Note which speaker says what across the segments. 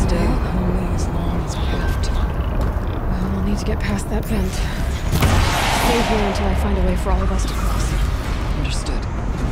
Speaker 1: stay only as long as we have to.
Speaker 2: Well, we'll need to get past that vent. Stay here until I find a way for all of us to cross.
Speaker 1: Understood.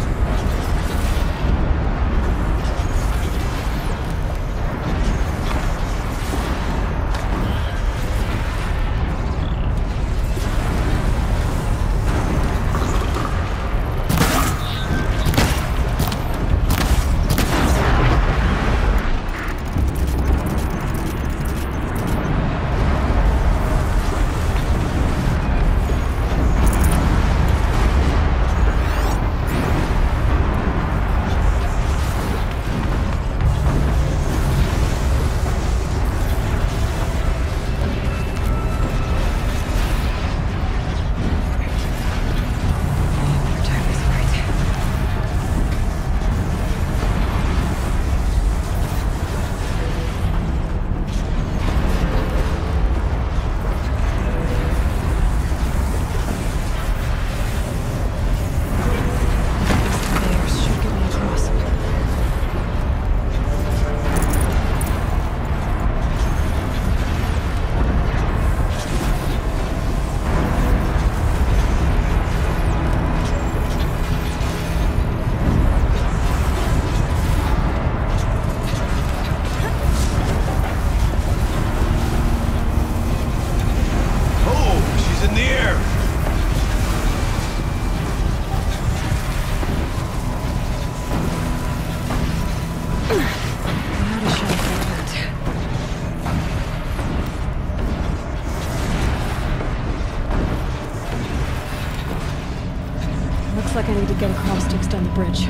Speaker 2: Looks like I need to get across to extend the bridge.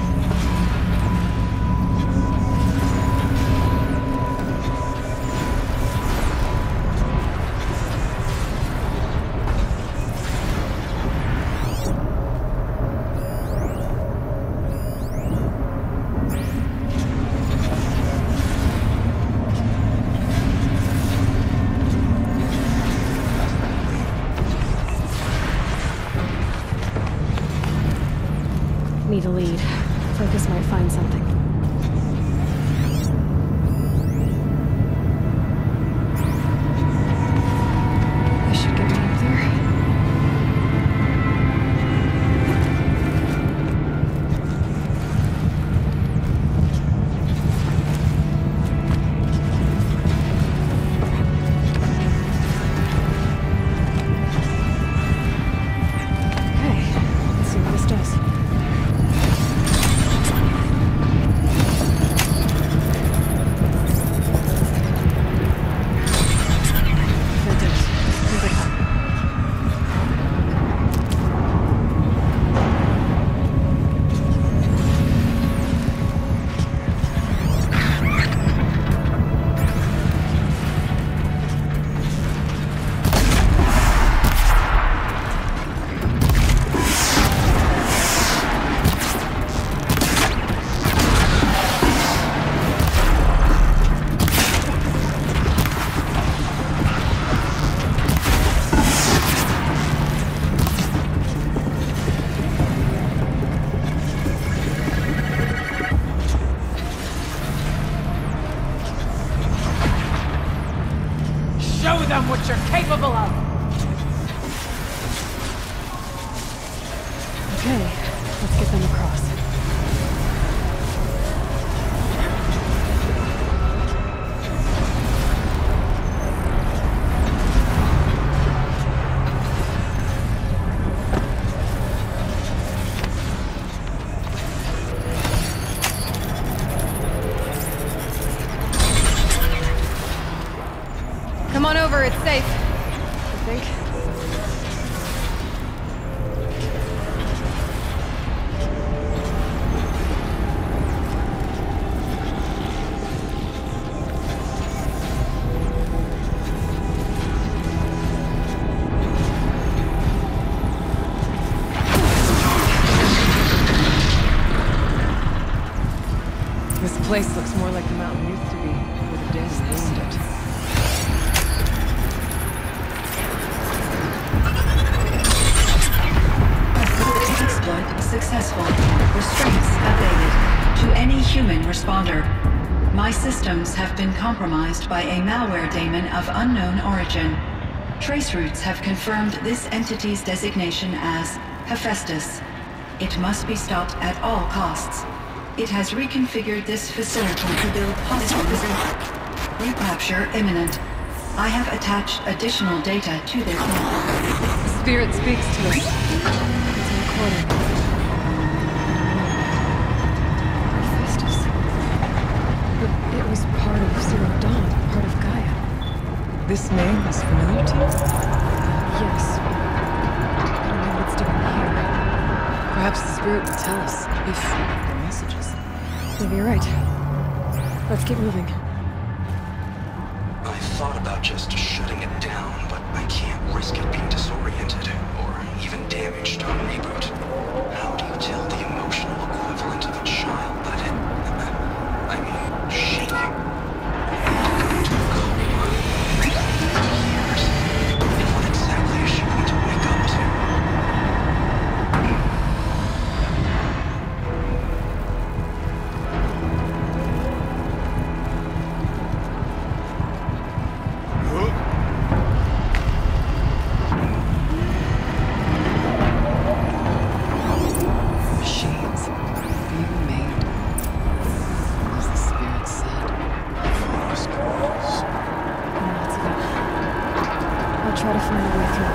Speaker 2: Need a lead. Focus might find something. This should get me up there. Okay, let's see what this does.
Speaker 3: Show them what you're capable of!
Speaker 2: Okay, let's get them across.
Speaker 4: Come on over, it's safe. I think.
Speaker 1: This place looks more like the mountain used to be before the Danes named it.
Speaker 5: systems have been compromised by a malware daemon of unknown origin. Traceroutes have confirmed this entity's designation as Hephaestus. It must be stopped at all costs. It has reconfigured this facility to build hospitals. Recapture imminent. I have attached additional data to their plan.
Speaker 1: Spirit speaks to us.
Speaker 2: It's a recording. Hephaestus. But it was part of Zero Dawn, part of Gaia.
Speaker 1: This name is familiar to you?
Speaker 2: Yes. I don't know what it's doing here.
Speaker 1: Perhaps the spirit will tell us if the messages.
Speaker 2: Maybe you're right. Let's keep moving.
Speaker 6: I thought about just shutting it down, but I can't risk it being disoriented or even damaged on reboot. How do you tell the emotional equivalent of a child that it... I mean, she... had to go into a coma for years? What exactly is she going to wake up to?
Speaker 1: Machines being made, as the spirit said.
Speaker 2: Lots of it. I'll try to find a way through.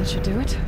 Speaker 2: should do it.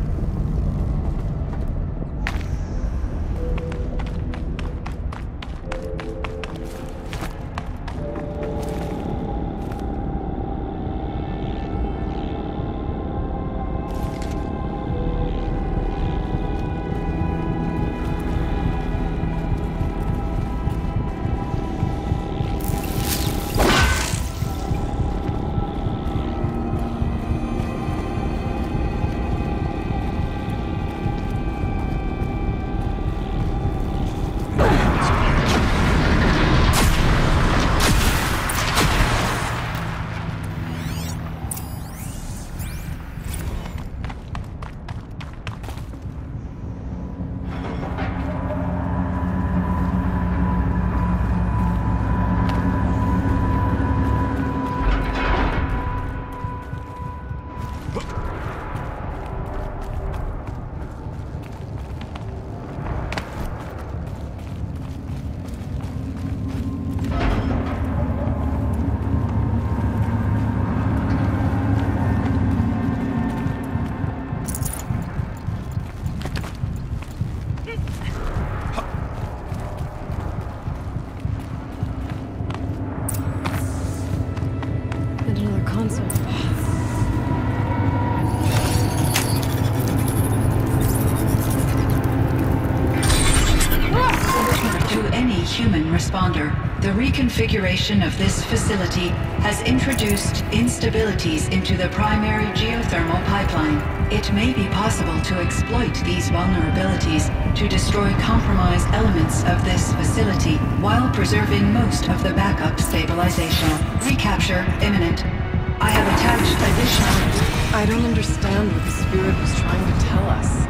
Speaker 5: Human responder, the reconfiguration of this facility has introduced instabilities into the primary geothermal pipeline. It may be possible to exploit these vulnerabilities to destroy compromised elements of this facility while preserving most of the backup stabilization. Recapture imminent. I have attached additional...
Speaker 1: I don't understand what the spirit was trying to tell us.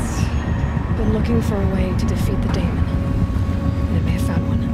Speaker 2: It's been looking for a way to defeat the daemon. And it may have found one.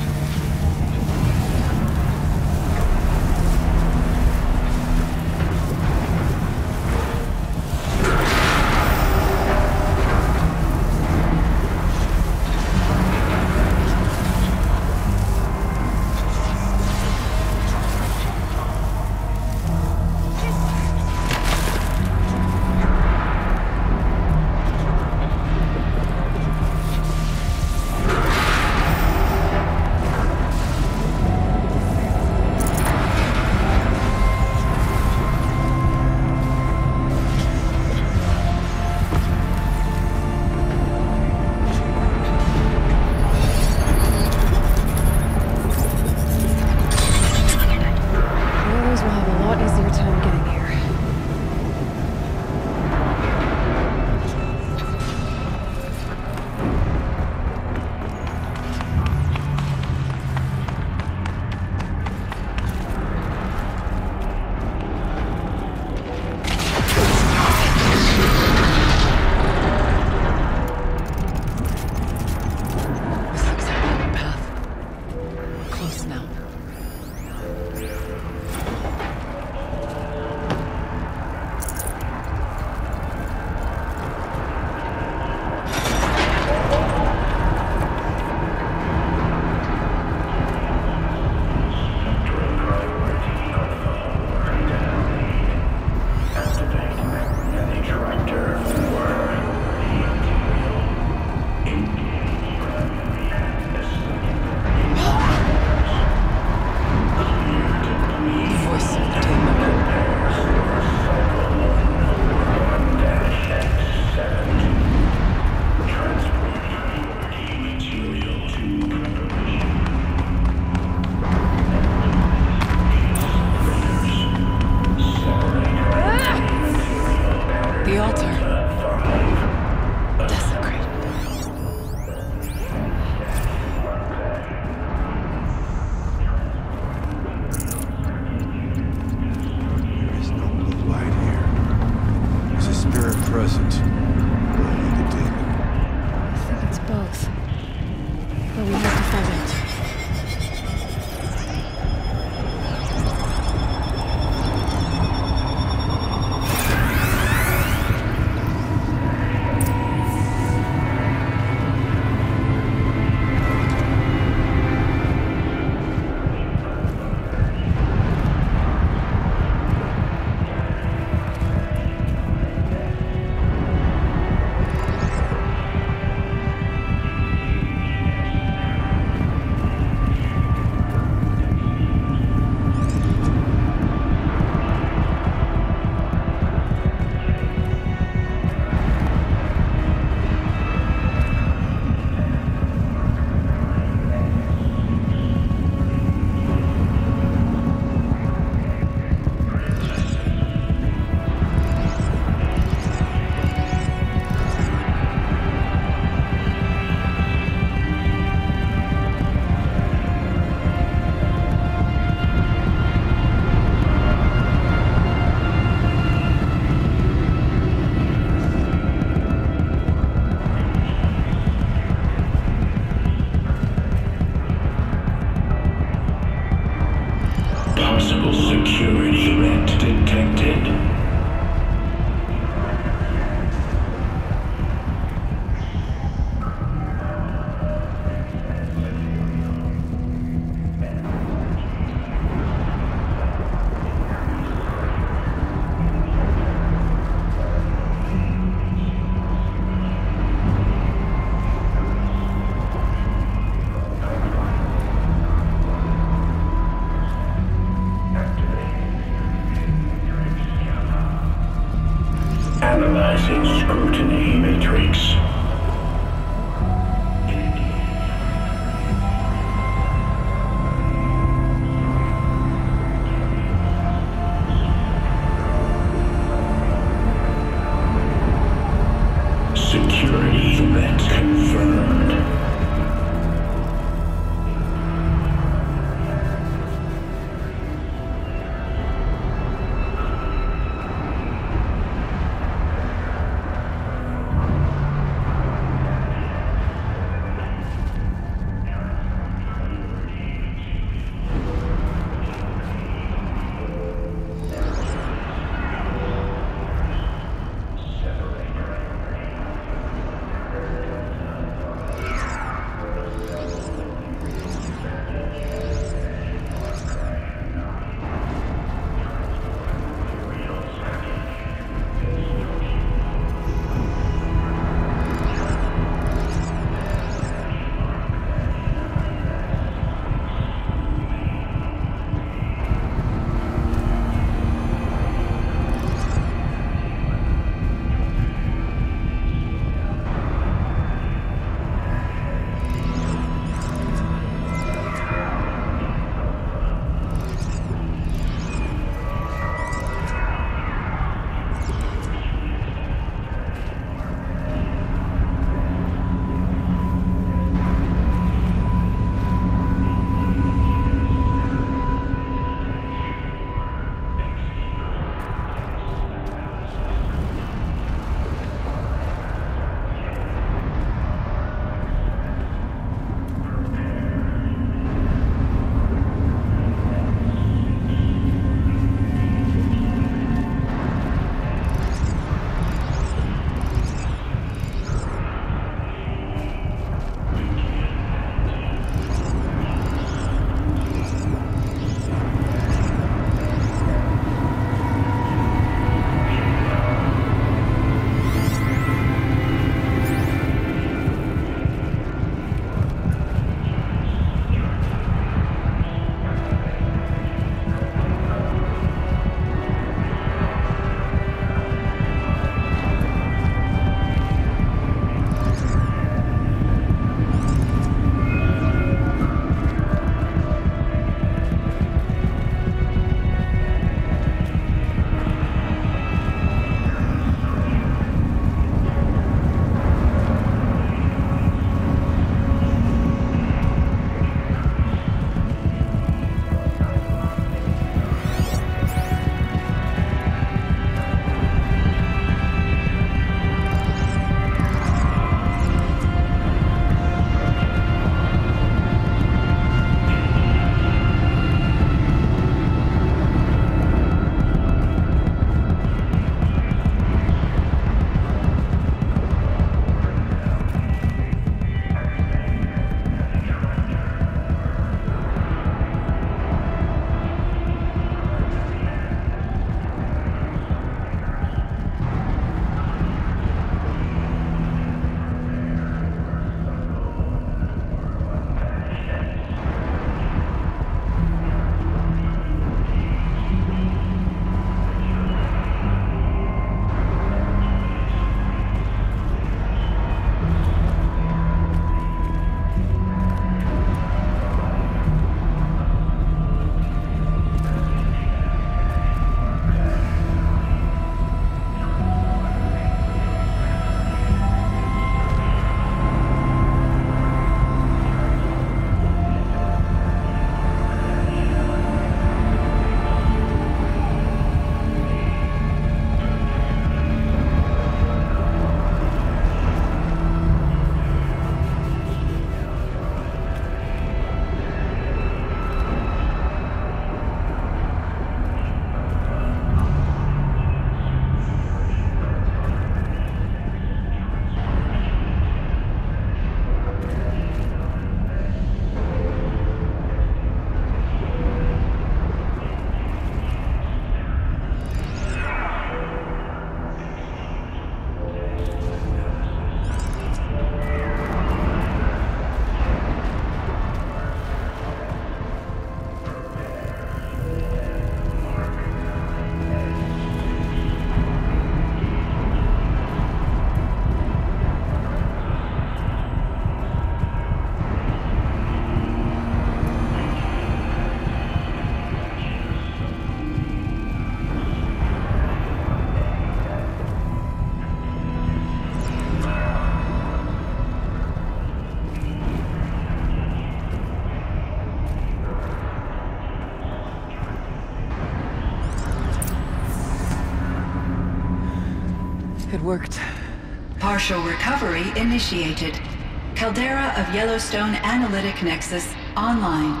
Speaker 1: It worked.
Speaker 5: Partial recovery initiated. Caldera of Yellowstone Analytic Nexus online.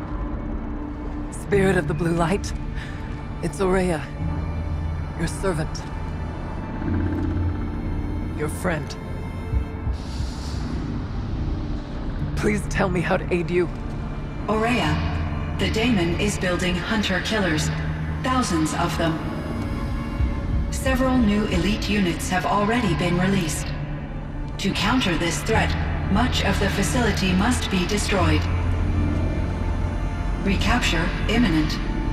Speaker 1: Spirit of the blue light. It's Aurea. Your servant. Your friend. Please tell me how to aid you.
Speaker 5: Aurea, the daemon is building hunter-killers. Thousands of them. Several new elite units have already been released. To counter this threat, much of the facility must be destroyed. Recapture imminent.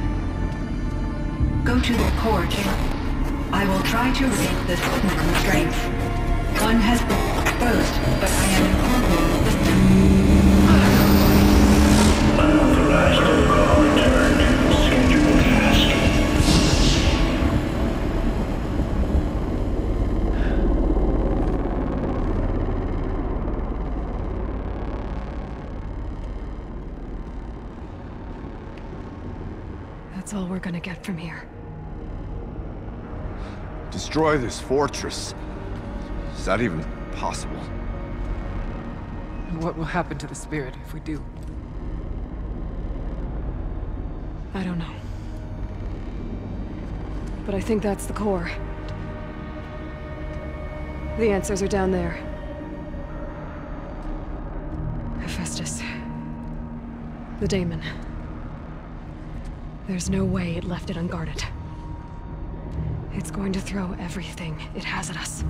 Speaker 5: Go to the core chamber. I will try to rig the technical strength. One has been exposed, but I am incorporating the system.
Speaker 7: Unauthorized protocol return to scheduled task.
Speaker 2: That's all we're gonna get from here.
Speaker 8: Destroy this fortress. Is that even possible?
Speaker 1: And what will happen to the spirit if we do?
Speaker 2: I don't know. But I think that's the core. The answers are down there. Hephaestus. The daemon. There's no way it left it unguarded. It's going to throw everything it has at us.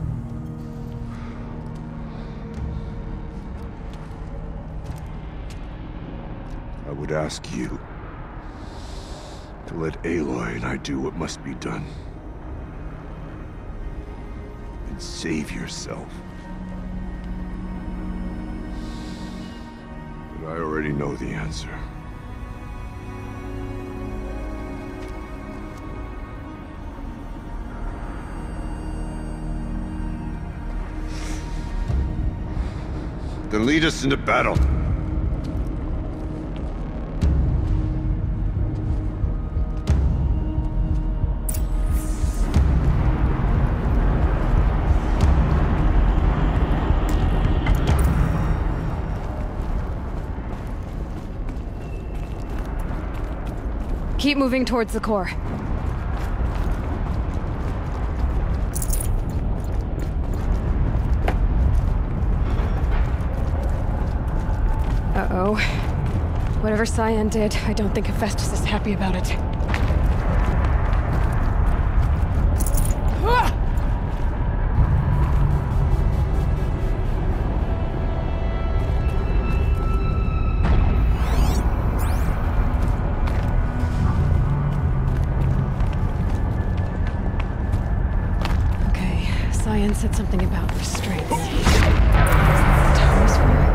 Speaker 8: I would ask you to let Aloy and I do what must be done. And save yourself. But I already know the answer. Then lead us into battle.
Speaker 2: Keep moving towards the core. Uh-oh. Whatever Cyan did, I don't think Hephaestus is happy about it. Okay, Cyan said something about restraints. Times for?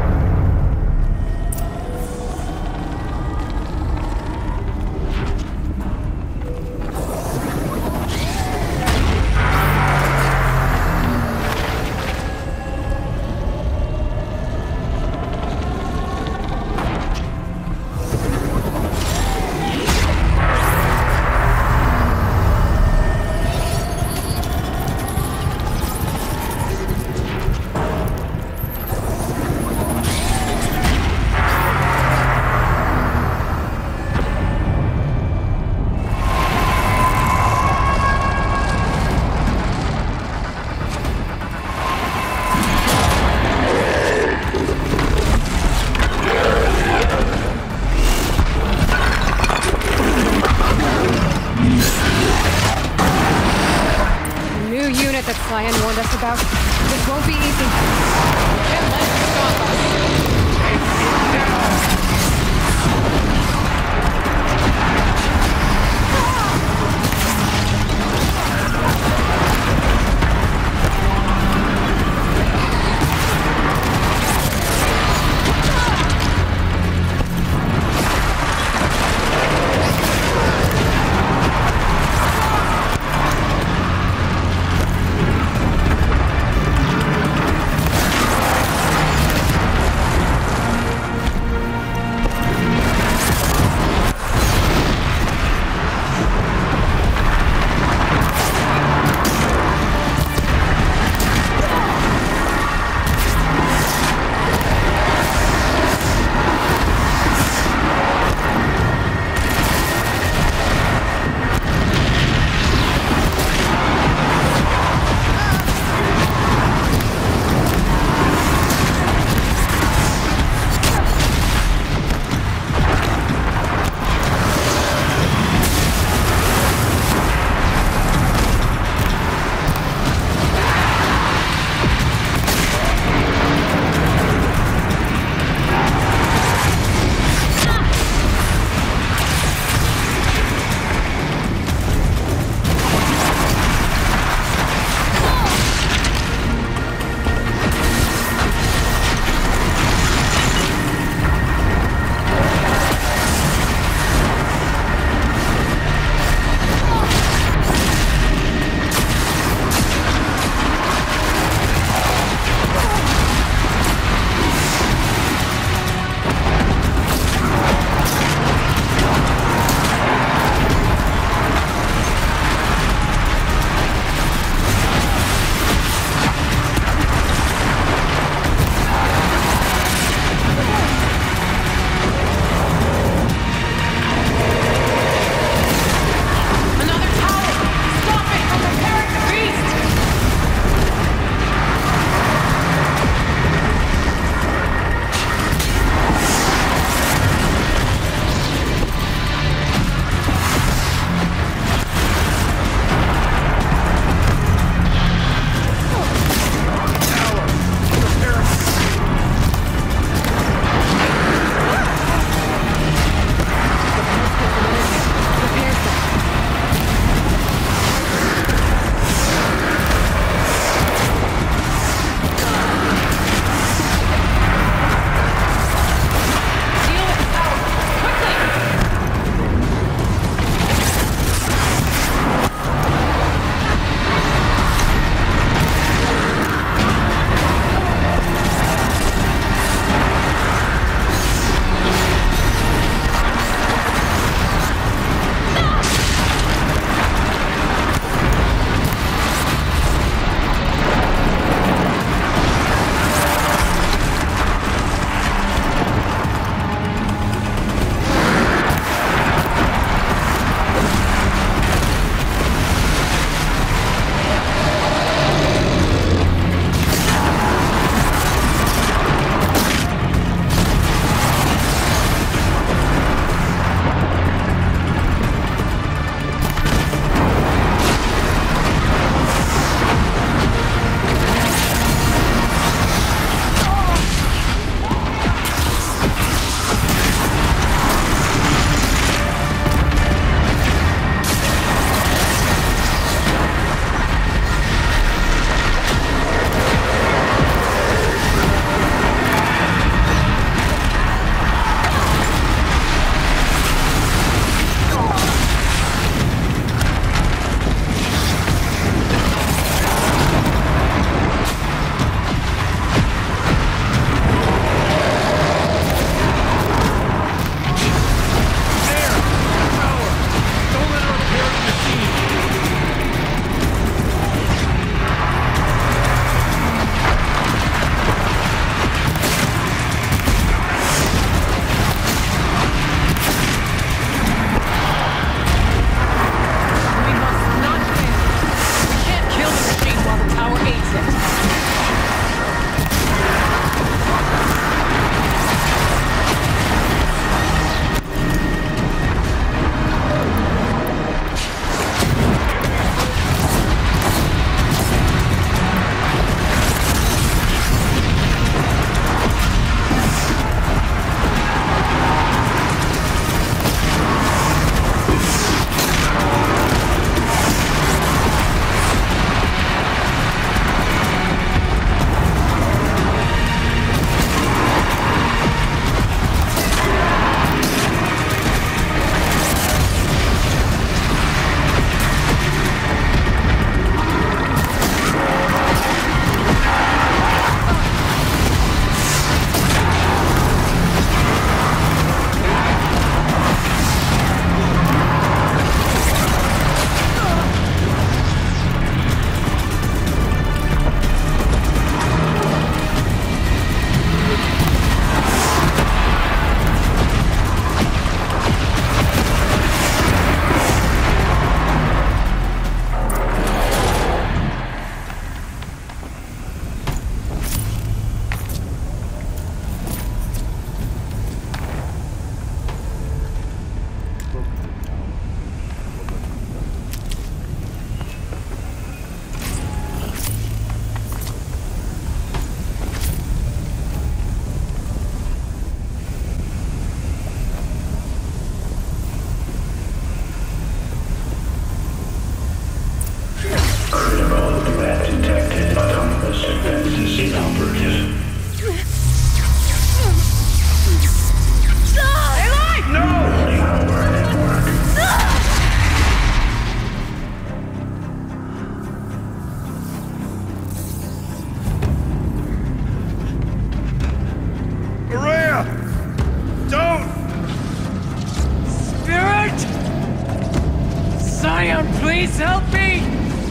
Speaker 3: Please help me!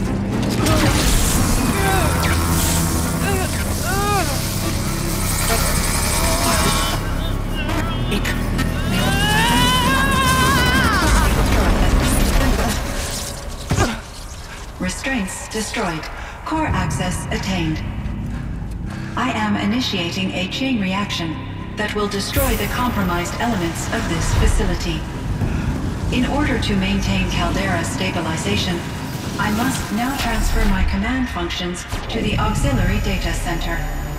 Speaker 5: Restraints destroyed. Core access attained. I am initiating a chain reaction that will destroy the compromised elements of this facility. In order to maintain Caldera stabilization, I must now transfer my command functions to the auxiliary data center.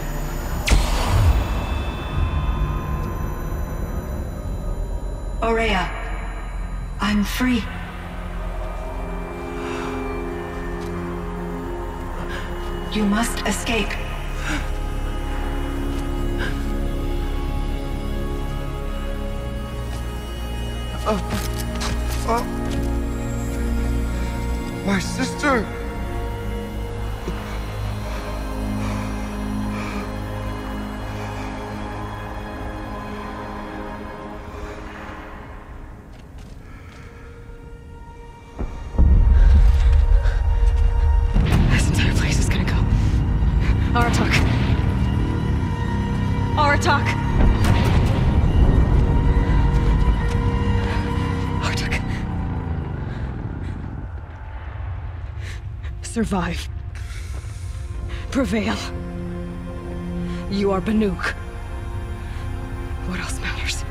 Speaker 5: Aurea, I'm free. You must escape.
Speaker 8: My sister!
Speaker 2: This entire place is gonna go. Aratak. Aratak! Aratak. Survive. Prevail. You are Banuk. What else matters?